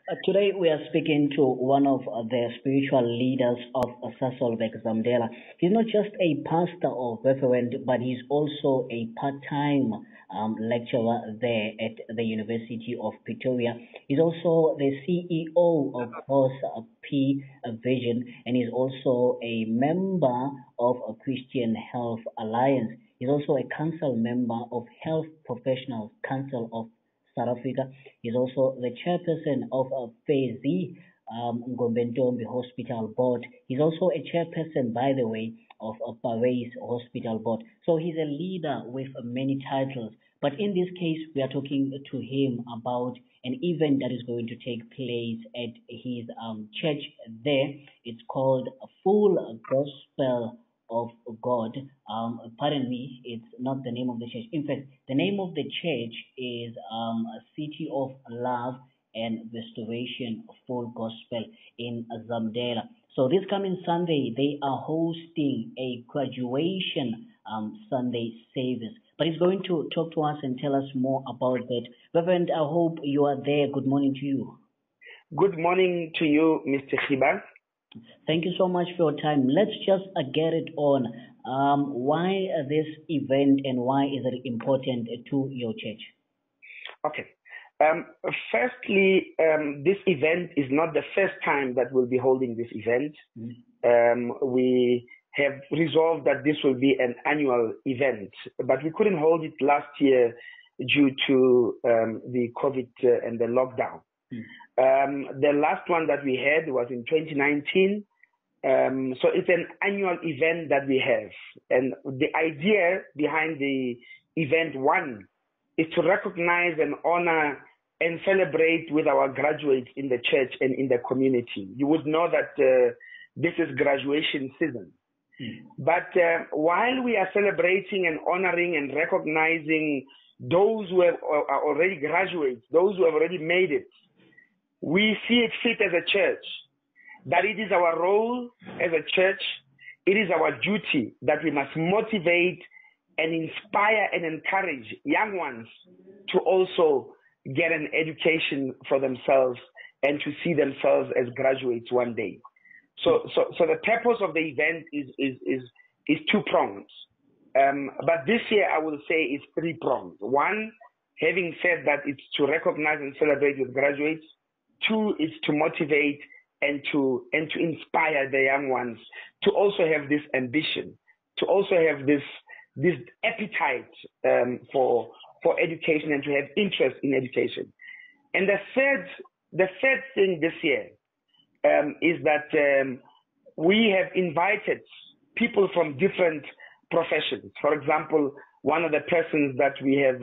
Today we are speaking to one of the spiritual leaders of Sasolvek Zamdela. He's not just a pastor or reverend, but he's also a part-time lecturer there at the University of Pretoria. He's also the CEO of Horse P Vision, and he's also a member of a Christian Health Alliance. He's also a council member of Health Professionals Council of South Africa. He's also the chairperson of FAZI Ngombentombi Hospital Board. He's also a chairperson, by the way, of Paris Hospital Board. So he's a leader with many titles. But in this case, we are talking to him about an event that is going to take place at his church there. It's called Full Gospel of God. Pardon me, it's not the name of the church. In fact, the name of the church is City of Love and Restoration Full Gospel in Zamdela. So this coming Sunday, they are hosting a graduation Sunday service. But he's going to talk to us and tell us more about that. Reverend, I hope you are there. Good morning to you. Good morning to you, Mr. Khiba. Thank you so much for your time. Let's just get it on. Why this event and why is it important to your church? Okay. Firstly, this event is not the first time that we'll be holding this event. We have resolved that this will be an annual event, but we couldn't hold it last year due to the COVID and the lockdown. The last one that we had was in 2019. So it's an annual event that we have. And the idea behind the event one is to recognize and honor and celebrate with our graduates in the church and in the community. You would know that this is graduation season. But while we are celebrating and honoring and recognizing those who are already graduates, those who have already made it, we see it fit as a church that it is our role as a church, it is our duty that we must motivate and inspire and encourage young ones to also get an education for themselves and to see themselves as graduates one day. So the purpose of the event is two prongs. But this year I will say it's three prongs. One, having said that, it's to recognize and celebrate with graduates. Two is to motivate and to inspire the young ones to also have this ambition, to also have this appetite for education and to have interest in education. And the third thing this year is that we have invited people from different professions. For example, one of the persons that we have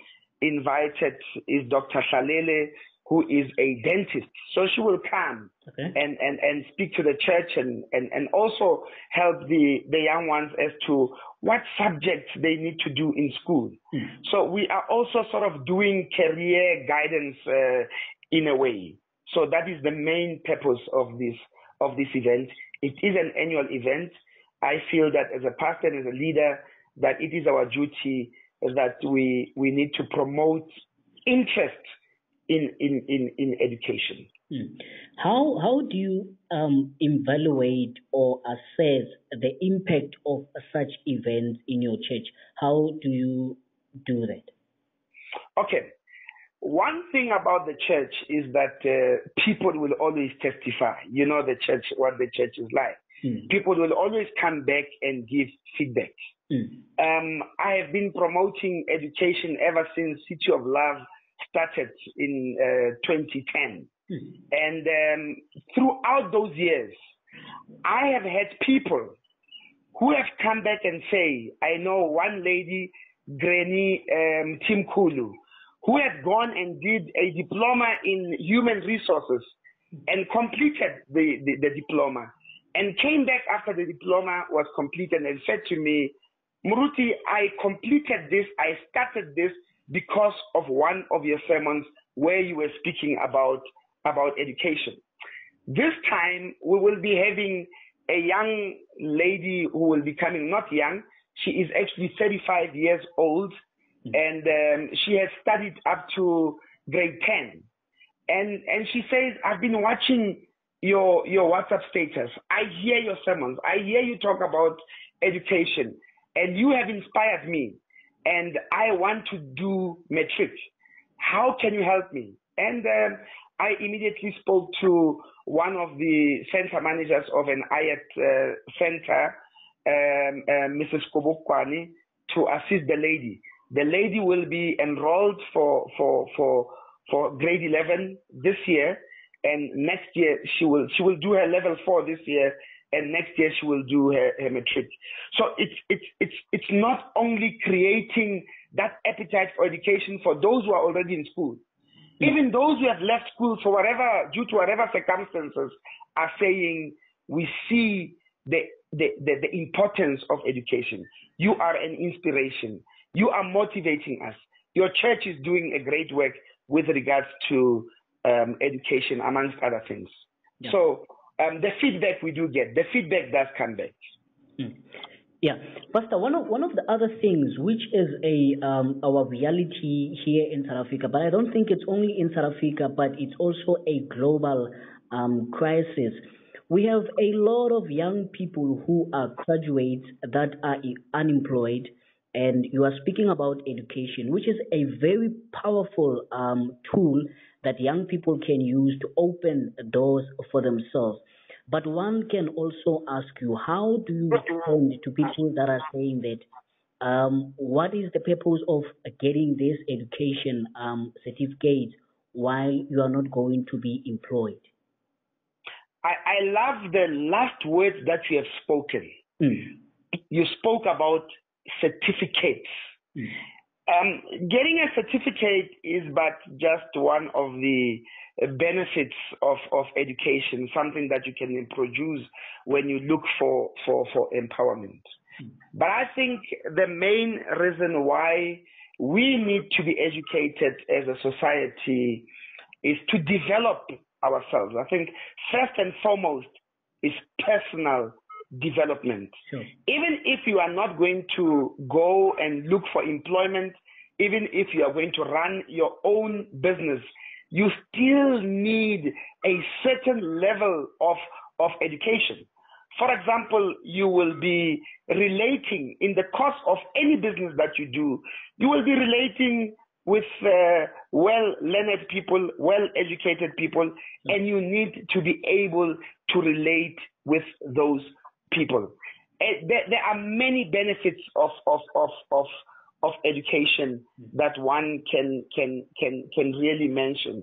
invited is Dr. Shalele, who is a dentist. So she will come and speak to the church and also help the young ones as to what subjects they need to do in school. So we are also sort of doing career guidance in a way. So that is the main purpose of this event. It is an annual event. I feel that as a pastor and as a leader, that it is our duty that we need to promote interest in education. How do you evaluate or assess the impact of such events in your church? How do you do that? Okay. One thing about the church is that people will always testify. You know the church, what the church is like. People will always come back and give feedback. I have been promoting education ever since City of Love started in 2010. And throughout those years, I have had people who have come back and say, I know one lady, Granny Timkulu, who had gone and did a diploma in human resources and completed the diploma and came back after the diploma was completed and said to me, Muruti, I completed this, I started this because of one of your sermons where you were speaking about education. This time we will be having a young lady who will be coming, not young, she is actually 35 years old and she has studied up to grade 10. And she says, I've been watching your WhatsApp status. I hear your sermons. I hear you talk about education, and you have inspired me. And I want to do matric. How can you help me? And I immediately spoke to one of the center managers of an IET center, Mrs. Kobokwani, to assist the lady. The lady will be enrolled for grade 11 this year, and next year she will do her level 4 this year, and next year she will do her matric. So it's not only creating that appetite for education for those who are already in school. Even those who have left school for due to whatever circumstances are saying, we see the importance of education. You are an inspiration. You are motivating us. Your church is doing a great work with regards to education, amongst other things. Yeah. So the feedback we do get, the feedback does come back. Yeah, Pastor, one of the other things which is our reality here in South Africa, but I don't think it's only in South Africa, but it's also a global crisis. We have a lot of young people who are graduates that are unemployed, and you are speaking about education, which is a very powerful tool that young people can use to open doors for themselves. But one can also ask you, how do you respond to people that are saying that what is the purpose of getting this education certificate while you are not going to be employed? I love the last words that you have spoken. You spoke about certificates. Getting a certificate is but just one of the benefits of education, something that you can produce when you look for empowerment. But I think the main reason why we need to be educated as a society is to develop ourselves. I think first and foremost is personal development. Sure. Even if you are not going to go and look for employment, even if you are going to run your own business, you still need a certain level of education. For example, you will be relating in the course of any business that you do, you will be relating with well-learned people, well-educated people, and you need to be able to relate with those people. There are many benefits of education that one can really mention.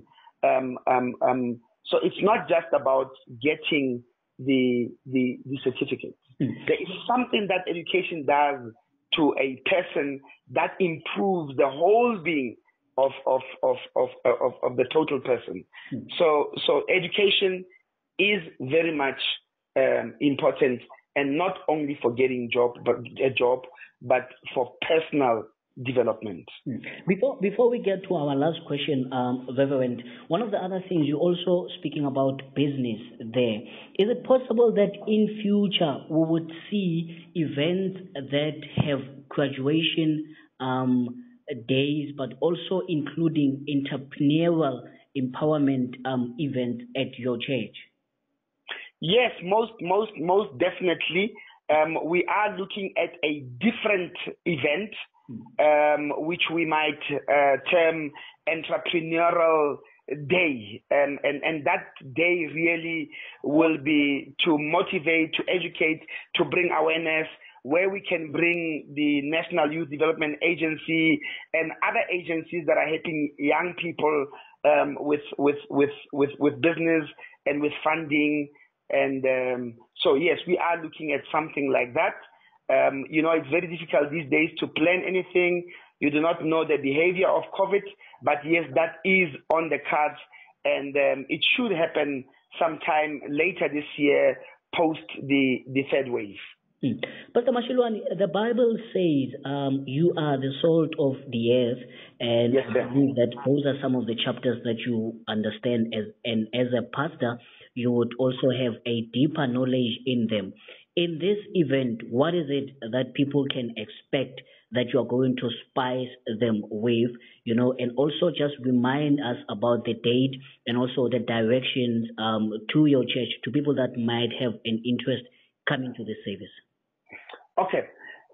So it's not just about getting the certificate. There is something that education does to a person that improves the whole being of the total person. So education is very much important, and not only for getting a job, but for personal development. Before we get to our last question, Reverend, one of the other things you're also speaking about business there. Is it possible that in future we would see events that have graduation days, but also including entrepreneurial empowerment events at your church? Yes, most definitely. We are looking at a different event, which we might term entrepreneurial day, and that day really will be to motivate, to educate, to bring awareness, where we can bring the National Youth Development Agency and other agencies that are helping young people with business and with funding. And so yes, we are looking at something like that. It's very difficult these days to plan anything. You do not know the behavior of COVID, but yes, that is on the cards, and it should happen sometime later this year, post the third wave. Pastor Mashilwane, the Bible says you are the salt of the earth, and yes, I believe that those are some of the chapters that you understand as a pastor. You would also have a deeper knowledge in them. In this event, what is it that people can expect that you are going to spice them with, and also just remind us about the date and also the directions to your church, to people that might have an interest coming to the service? Okay.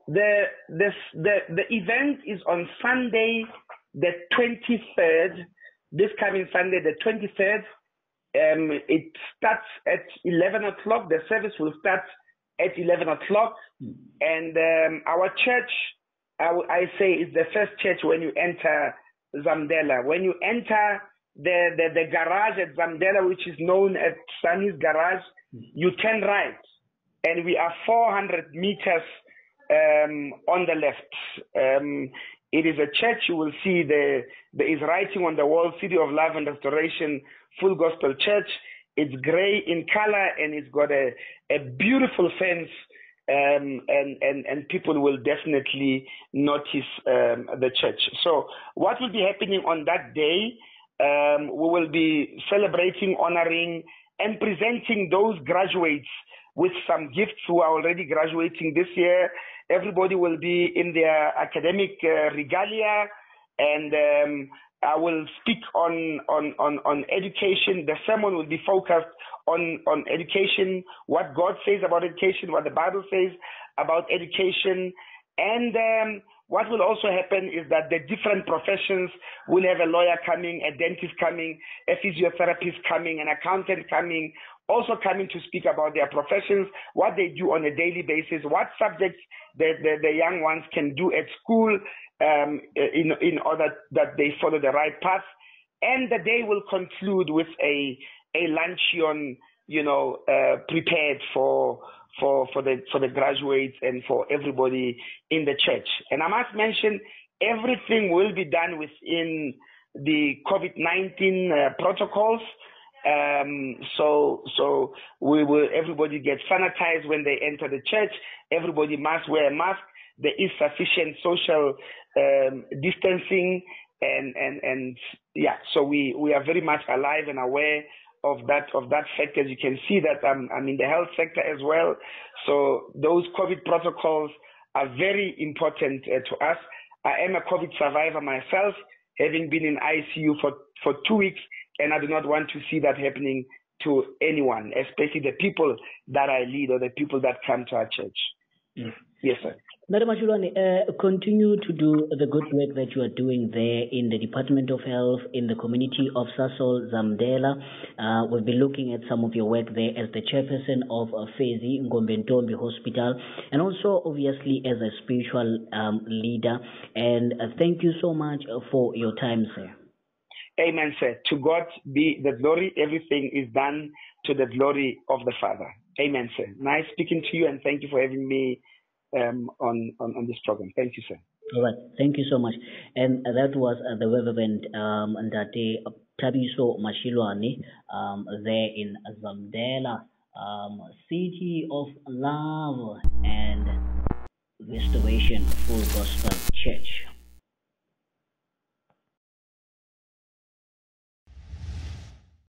The event is on Sunday, the 23rd, this coming Sunday, the 23rd. It starts at 11 o'clock. The service will start at 11 o'clock. And our church, I say, is the first church when you enter Zamdela. When you enter the garage at Zamdela, which is known as Sunny's Garage, you turn right. And we are 400 meters on the left. It is a church. You will see there is writing on the wall, City of Love and Restoration, Full Gospel Church. It's gray in color and it's got a beautiful fence, and people will definitely notice the church. So what will be happening on that day? We will be celebrating, honoring, and presenting those graduates with some gifts who are already graduating this year. Everybody will be in their academic regalia, and I will speak on education. The sermon will be focused on education, what God says about education, what the Bible says about education. And what will also happen is that the different professions will have a lawyer coming, a dentist coming, a physiotherapist coming, an accountant coming, also coming to speak about their professions, what they do on a daily basis, what subjects the young ones can do at school in order that they follow the right path. And the day will conclude with a luncheon, prepared for the graduates and for everybody in the church. And I must mention, everything will be done within the COVID-19 protocols. So everybody gets sanitized when they enter the church. Everybody must wear a mask. There is sufficient social distancing, and yeah. So we are very much alive and aware of that fact. As you can see, that I'm in the health sector as well. So those COVID protocols are very important to us. I am a COVID survivor myself, having been in ICU for 2 weeks. And I do not want to see that happening to anyone, especially the people that I lead or the people that come to our church. Yes, sir. Madam Mashulwane, continue to do the good work that you are doing there in the Department of Health, in the community of Sasol Zamdela. We'll be looking at some of your work there as the chairperson of Fezi Ngombentombi Hospital, and also obviously as a spiritual leader. And thank you so much for your time, sir. Amen, sir. To God be the glory. Everything is done to the glory of the Father. Amen, sir. Nice speaking to you, and thank you for having me on this program. Thank you, sir. All right. Thank you so much. And that was the Reverend Ndate Tabiso Mashilwane there in Zamdela, City of Love and Restoration Full Gospel Church.